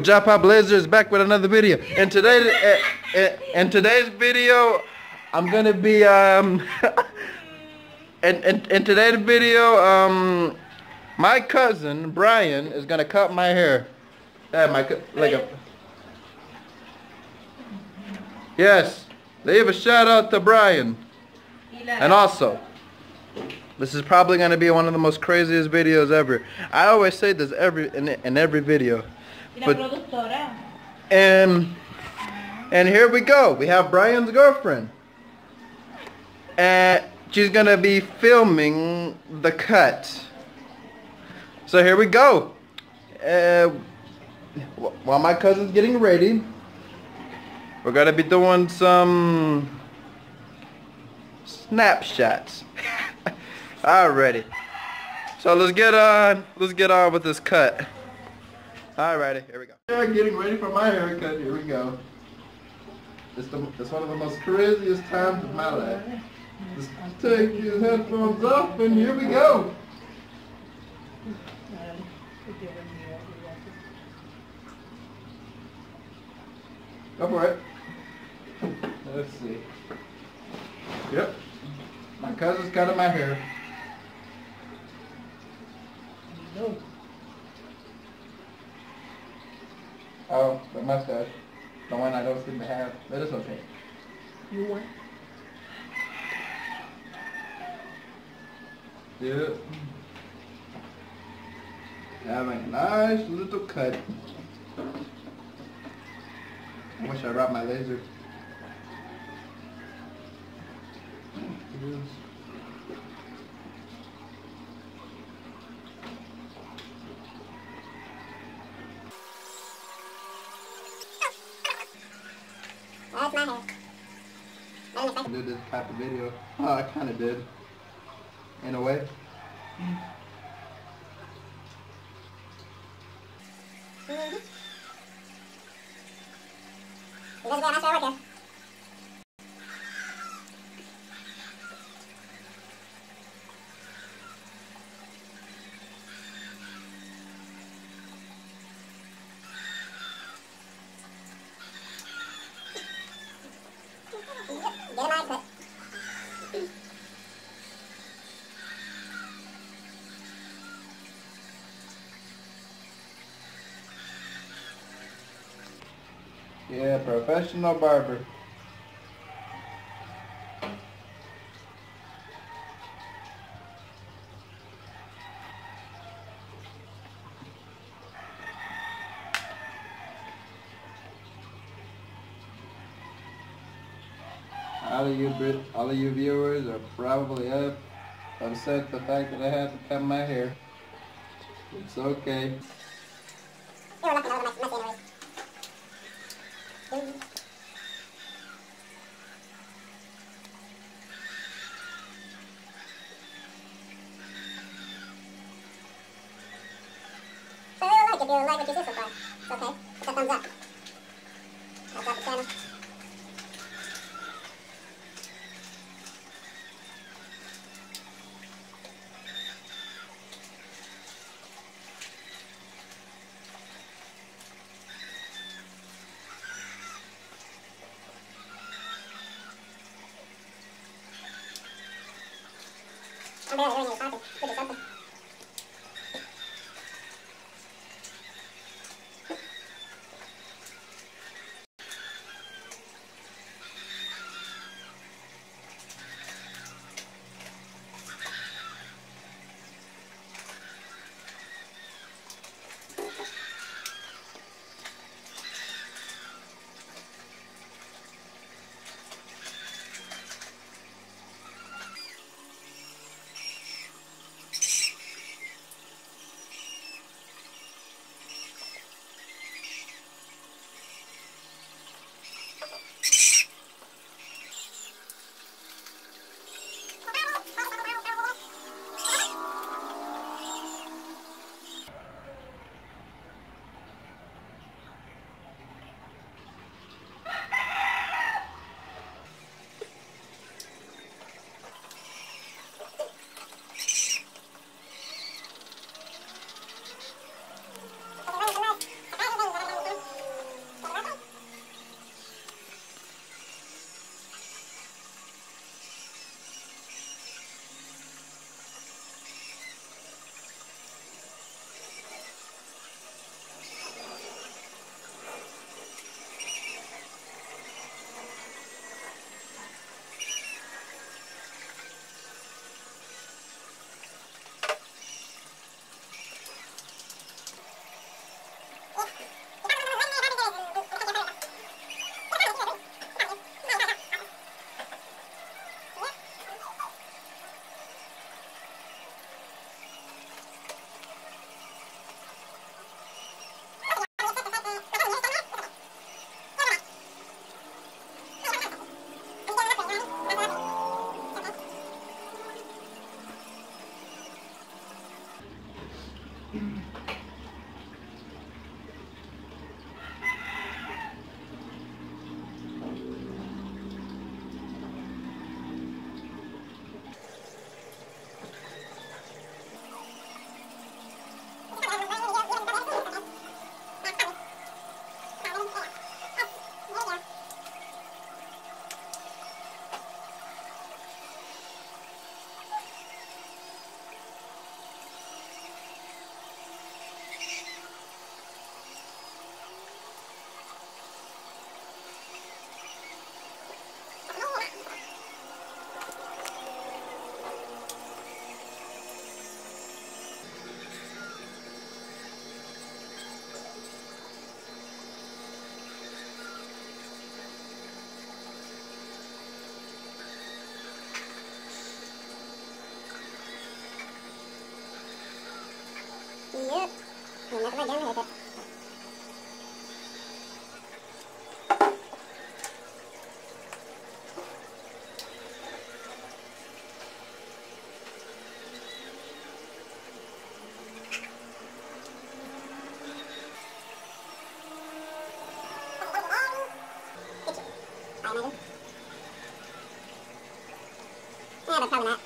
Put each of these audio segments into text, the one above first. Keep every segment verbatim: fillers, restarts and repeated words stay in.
Japa Blazer is back with another video. And today, uh, uh, in today's video, I'm gonna be um. in, in in today's video, um, my cousin Brian is gonna cut my hair. Yeah, my like a. Yes, leave a shout out to Brian. And also, this is probably gonna be one of the most craziest videos ever. I always say this every in in every video. But, and and here we go. We have Brian's girlfriend, and she's gonna be filming the cut. So here we go. Uh, while my cousin's getting ready, we're gonna be doing some snapshots. Alrighty. So let's get on. Let's get on with this cut. Alrighty, here we go. Yeah, getting ready for my haircut. Here we go. It's, the, it's one of the most craziest times of my life. Just take these headphones off and here we go. Go for it. Let's see. Yep. My cousin's cutting my hair. No. Oh, the mustache. The one I don't seem to have. But it's okay. You want? Yeah. Have a nice little cut. I wish I brought my laser. It is. That's my hair. I did this type of video. Oh, I kind of did. In a way. Mm. Mm-hmm. You guys got a nice hair work here. Get a nice cut. Yeah, professional barber. All of you, all of you viewers are probably up, upset the fact that I had to cut my hair. It's okay. You were lucky I was messy anyways. Mm-hmm. So I like if you like what you see so far. It's okay. It's a thumbs up. I'll drop the channel. I'm barely hearing you talking. Could be something. Yeah, but probably not.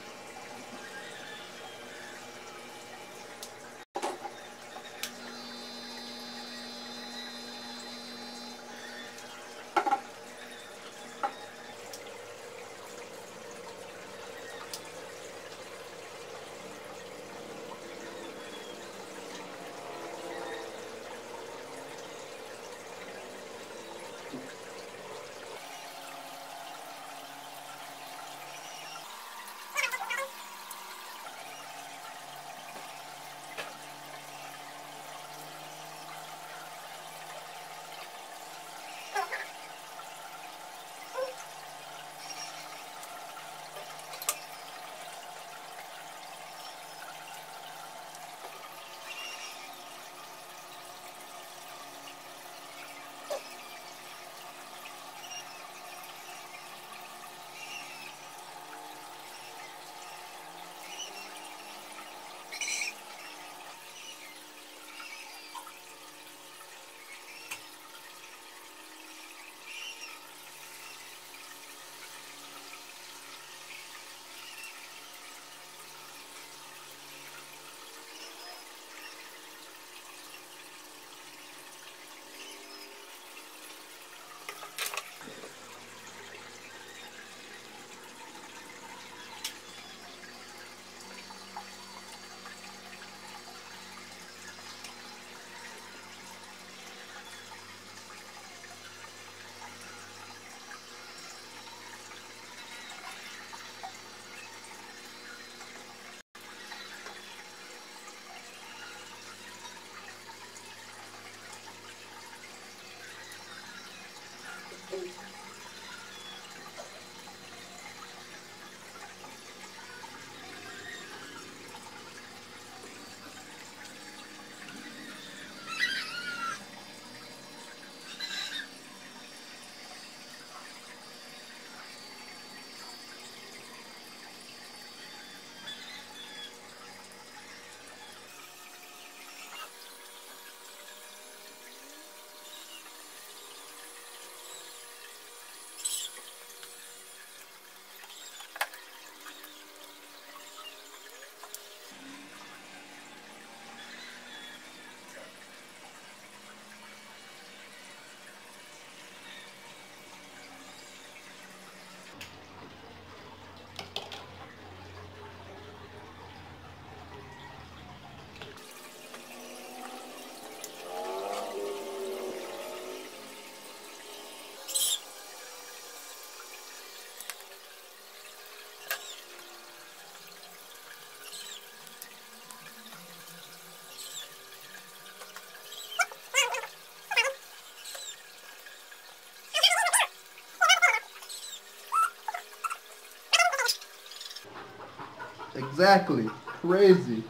Exactly. Crazy.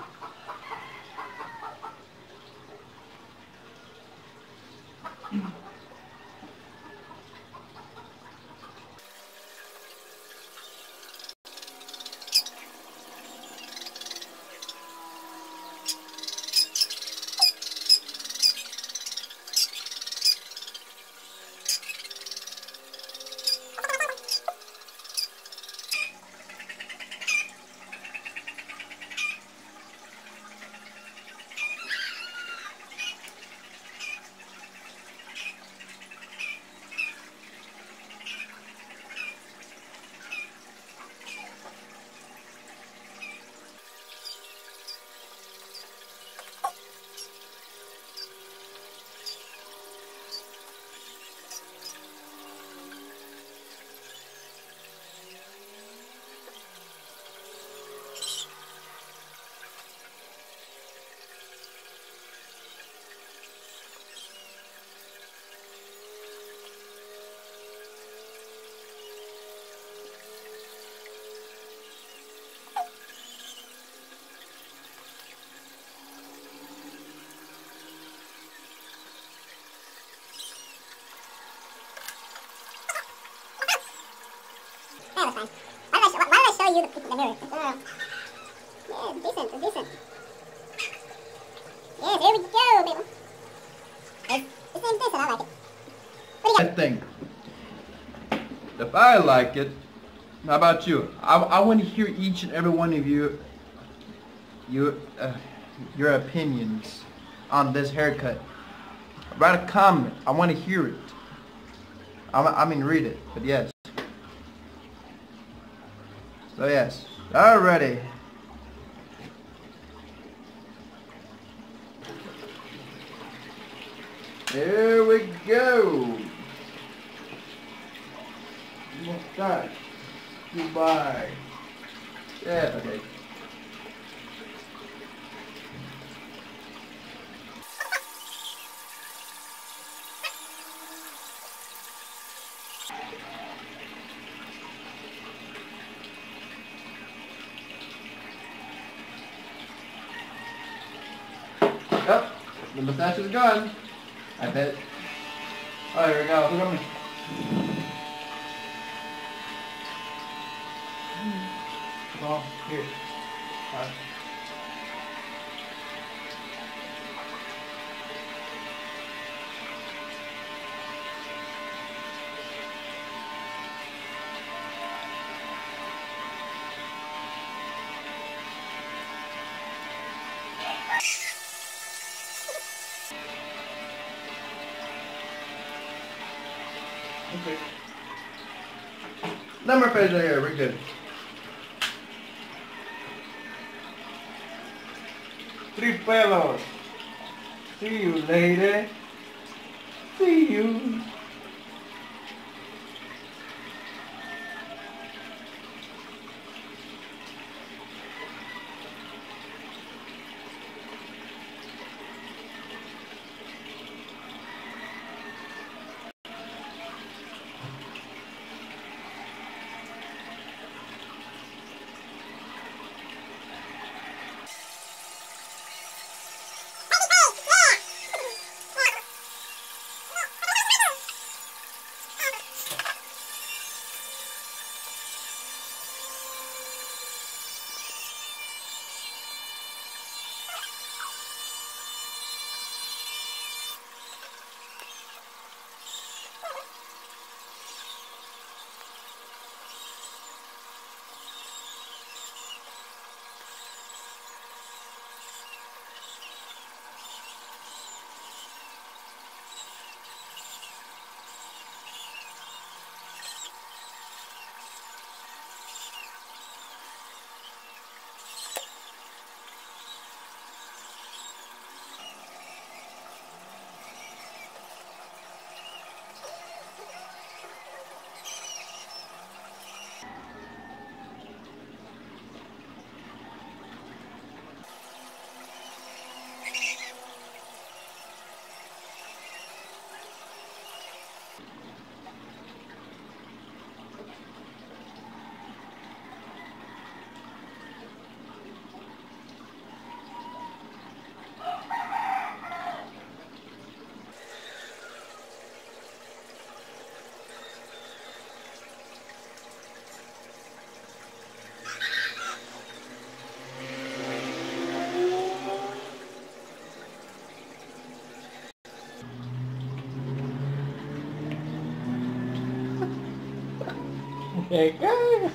fine. Why did I, show, why did I show you the, the mirror? Uh, yeah, it's decent, it's decent. Yes, here we go, baby. It's, it seems decent, I like it. What do you I think if I like it, how about you? I, I want to hear each and every one of you, your, uh, your opinions on this haircut. Write a comment. I want to hear it. I, I mean read it, but yes. So yes, alrighty. Here we go. Mustache. Goodbye. Yeah, okay. Yep, the mustache is gone. I bet. Oh, here we go. Look at me. Well, here. All right. Okay. Number page right here, we're good. Three fellows. See you later. See you. Okay, guys.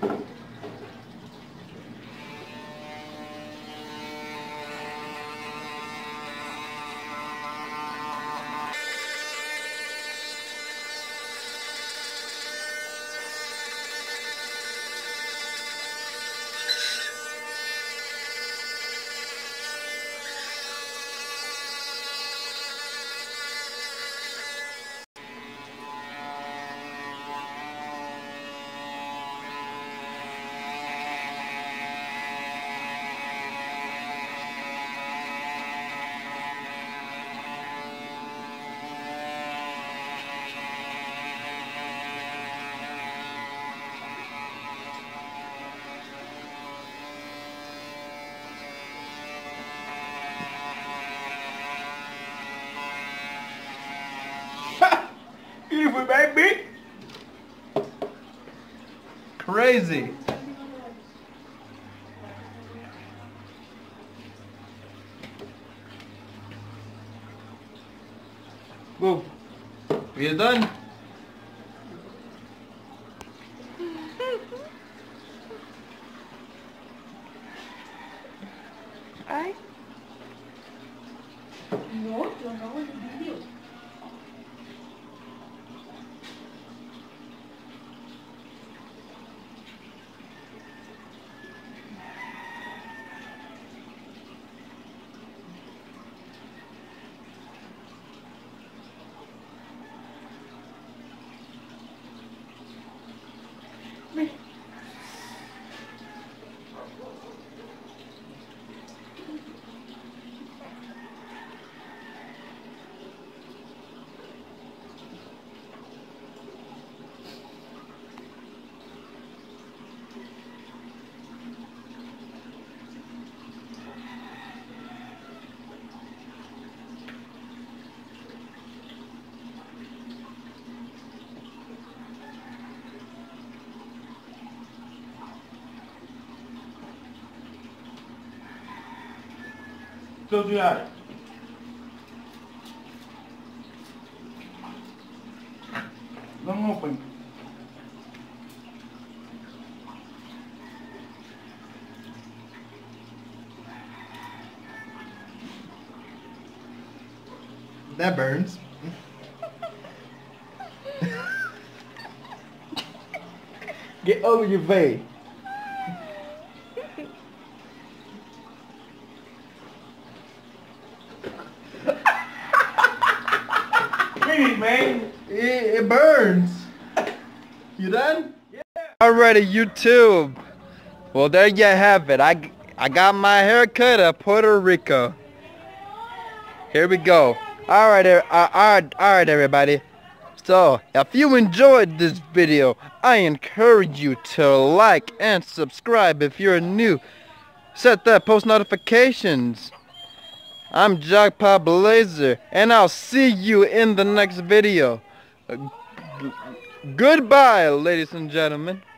Beautiful, baby. Crazy. Go. We're done. Ay. No, yo no en el video. Still do that. Don't open. That burns. Get over your face. Man, it, it burns. You done? Yeah. Alrighty, YouTube. Well, there you have it. I, I got my haircut at Puerto Rico. Here we go. Alright, uh, alright, alright, everybody. So, if you enjoyed this video, I encourage you to like and subscribe if you're new. Set that post notifications. I'm Jackpot Blazer, and I'll see you in the next video. Uh, goodbye, ladies and gentlemen.